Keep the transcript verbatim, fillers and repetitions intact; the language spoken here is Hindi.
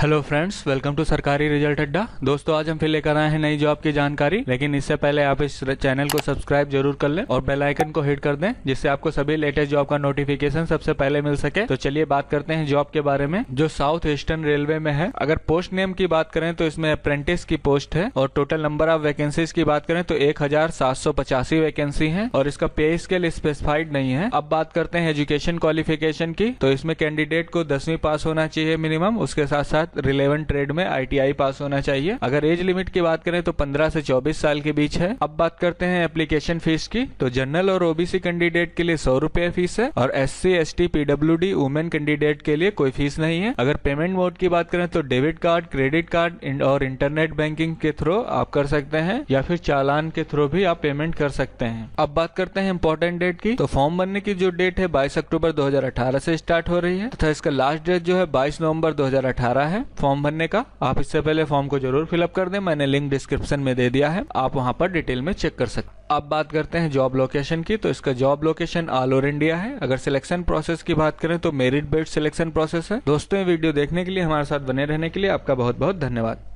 हेलो फ्रेंड्स, वेलकम टू सरकारी रिजल्ट अड्डा। दोस्तों, आज हम फिर लेकर आए हैं नई जॉब की जानकारी, लेकिन इससे पहले आप इस चैनल को सब्सक्राइब जरूर कर लें और बेल आइकन को हिट कर दें, जिससे आपको सभी लेटेस्ट जॉब का नोटिफिकेशन सबसे पहले मिल सके। तो चलिए बात करते हैं जॉब के बारे में, जो साउथ ईस्टर्न रेलवे में है। अगर पोस्ट नेम की बात करें तो इसमें अप्रेंटिस की पोस्ट है और टोटल नंबर ऑफ वैकेंसीज की बात करें तो एक हजार सात सौ पचासी वैकेंसी है और इसका पे स्केल स्पेसिफाइड नहीं है। अब बात करते हैं एजुकेशन क्वालिफिकेशन की, तो इसमें कैंडिडेट को दसवीं पास होना चाहिए मिनिमम, उसके साथ साथ रिलेवेंट ट्रेड में आईटीआई पास होना चाहिए। अगर एज लिमिट की बात करें तो पंद्रह से चौबीस साल के बीच है। अब बात करते हैं एप्लीकेशन फीस की, तो जनरल और ओबीसी कैंडिडेट के लिए सौ रुपए फीस है और SC ST PWD women candidate के लिए कोई फीस नहीं है। अगर पेमेंट मोड की बात करें तो डेबिट कार्ड, क्रेडिट कार्ड और इंटरनेट बैंकिंग के थ्रू आप कर सकते हैं या फिर चालान के थ्रू भी आप पेमेंट कर सकते हैं। अब बात करते हैं इंपॉर्टेंट डेट की, तो फॉर्म भरने की जो डेट है बाईस अक्टूबर दो हजार अठारह से स्टार्ट हो रही है तथा इसका लास्ट डेट जो है बाईस नवंबर दो हजार अठारह है फॉर्म भरने का। आप इससे पहले फॉर्म को जरूर फिलअप कर दें, मैंने लिंक डिस्क्रिप्शन में दे दिया है, आप वहां पर डिटेल में चेक कर सकते हैं। अब बात करते हैं जॉब लोकेशन की, तो इसका job location all over India है। अगर सिलेक्शन प्रोसेस की बात करें तो मेरिट बेस्ड सिलेक्शन प्रोसेस है। दोस्तों, ये वीडियो देखने के लिए, हमारे साथ बने रहने के लिए आपका बहुत बहुत धन्यवाद।